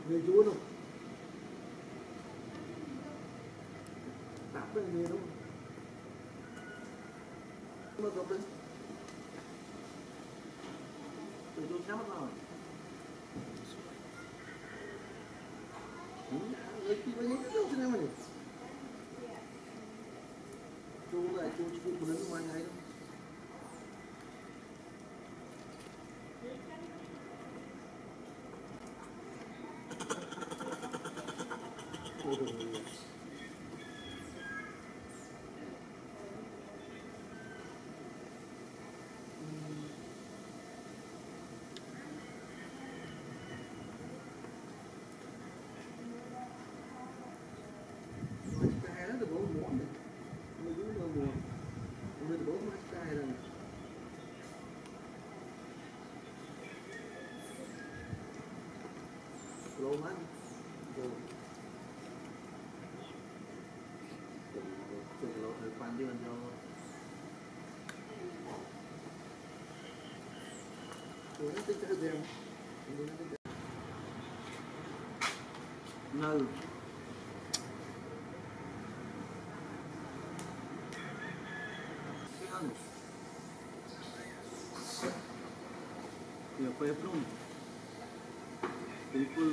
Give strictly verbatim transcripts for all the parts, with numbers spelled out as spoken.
Người chú không? Tạp với người đúng không? Mà cậu đứng. Từ chú nhắm mắt rồi. Người chú có nhắm đâu thế nào này? Chú lại chú chú cũng đứng ngoài ngay đâu. Ôi trời ơi. Lâu lắm rồi từ lâu thời quan đi gần nhau rồi nó tích cái gì nơi cái ăn nhiều phê phun People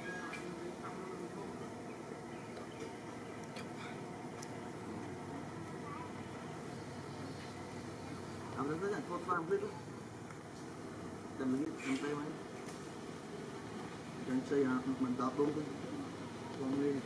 làm rất là tốt farm biết luôn tầm mình làm tay máy chẳng xây hả mình tập đúng thôi còn nguyên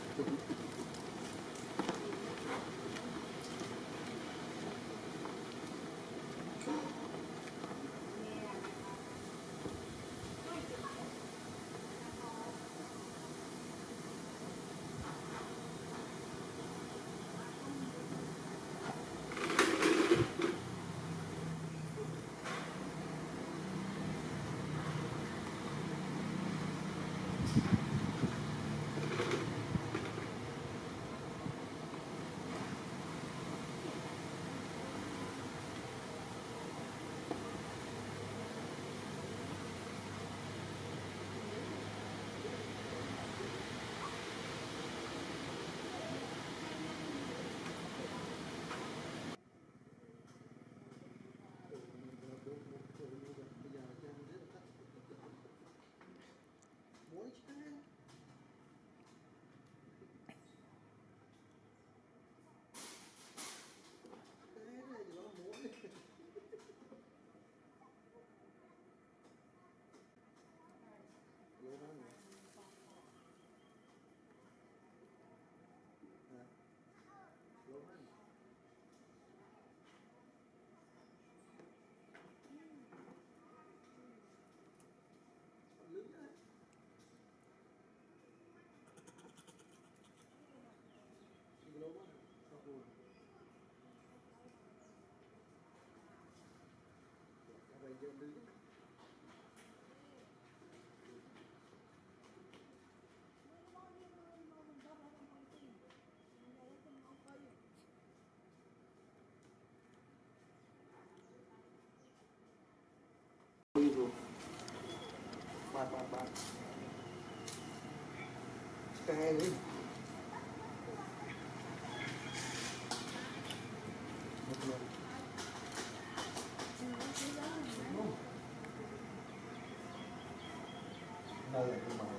bạn bạn bạn cái này đi đây là cái